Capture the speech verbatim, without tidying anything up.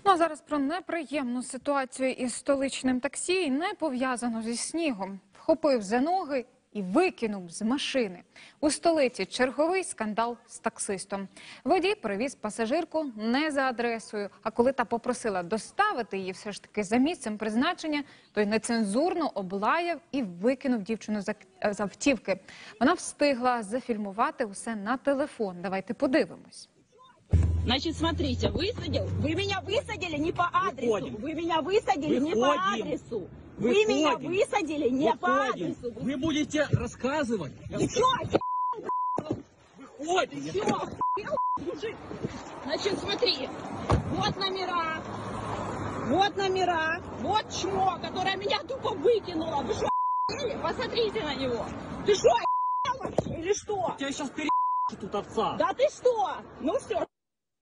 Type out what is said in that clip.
Ну а зараз про неприємну ситуацію із столичним таксі, не пов'язану зі снігом. Вхопив за ноги і викинув з машини. У столиці черговий скандал з таксистом. Водій перевіз пасажирку не за адресою, а коли та попросила доставити її все ж таки за місцем призначення, той нецензурно облаяв і викинув дівчину з автівки. Вона встигла зафільмувати усе на телефон. Давайте подивимось. Значит, смотрите, высадил. Вы меня высадили не по адресу. Выходим. Вы меня высадили Выходим. не по адресу. Вы Выходим. меня высадили не Выходим. по адресу. Вы будете рассказывать. Ты чё, Выходим. ты чё, мужик? Значит, смотри, вот номера, вот номера, вот чмо, которое меня тупо выкинуло. Вы что, посмотрите на него. Ты что, вообще или что? Я сейчас пере... тут отца. Да ты что? Ну все.